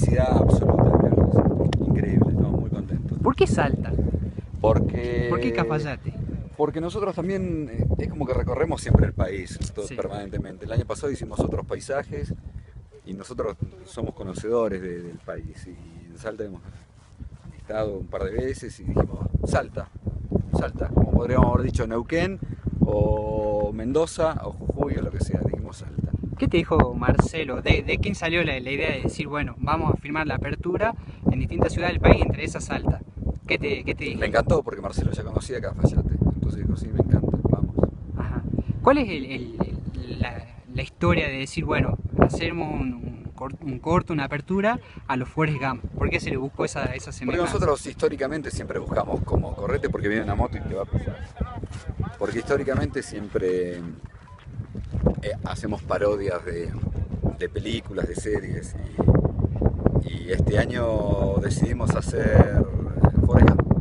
felicidad absoluta, Carlos. Increíble, no, muy contento. ¿Por qué Salta? Porque, ¿Por qué Cafayate? porque nosotros también es como que recorremos siempre el país, Sí. permanentemente. El año pasado hicimos otros paisajes y nosotros somos conocedores del país. Y en Salta hemos estado un par de veces y dijimos, Salta, Salta, como podríamos haber dicho Neuquén o Mendoza o Jujuy o lo que sea, dijimos Salta. ¿Qué te dijo Marcelo? ¿De quién salió la idea de decir, bueno, vamos a firmar la apertura en distintas ciudades del país, entre esas Salta? ¿Qué te dijo? Me encantó porque Marcelo ya conocía Cafayate, entonces dijo, sí, me encanta, vamos. Ajá. ¿Cuál es la historia de decir, bueno, hacemos un corto, una apertura a los Forrest Gump? ¿Por qué se le buscó esa Porque semejanza? nosotros históricamente siempre buscamos como correte porque viene una moto y te va a pisar. Porque históricamente siempre hacemos parodias de películas, de series y este año decidimos hacer Forrest Gump.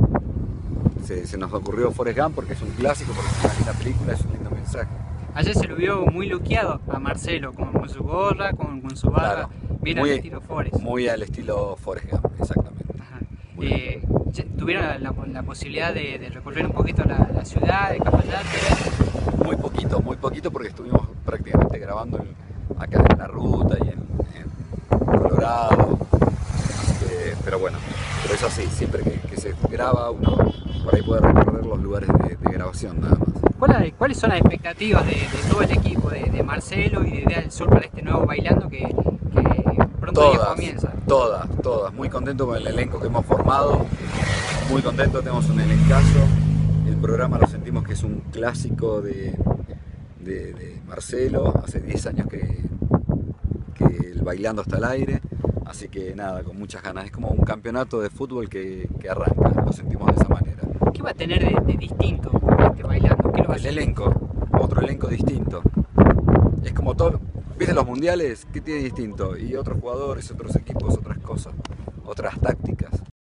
Se nos ocurrió Forrest Gump porque es un clásico, porque es una linda película, es un lindo mensaje. Ayer se lo vio muy luqueado a Marcelo, con su gorra, con su barba, Claro, bien al estilo Forrest. muy al estilo Forrest Gump, exactamente. Ajá. Muy bien. ¿Tuvieron la posibilidad de recorrer un poquito la ciudad de Cafayate? Muy poquito porque estuvimos prácticamente grabando acá en la ruta y en Colorado. Pero bueno, pero es así, siempre que se graba uno por ahí puede recorrer los lugares de grabación nada más. ¿Cuáles son las expectativas de todo el equipo, de Marcelo y de Idea del Sur para este nuevo Bailando que pronto ya comienza? Todas. Muy contento con el elenco que hemos formado, muy contento, tenemos un elencazo. El programa lo sentimos que es un clásico de Marcelo, hace 10 años que el Bailando está al aire, así que nada, con muchas ganas. Es como un campeonato de fútbol que arranca, lo sentimos de esa manera. ¿Qué va a tener de distinto este Bailando? ¿Qué lo va a El hacer? elenco, otro elenco distinto. Es como todo, ¿viste los mundiales? ¿Qué tiene distinto? Y otros jugadores, otros equipos, otras cosas, otras tácticas.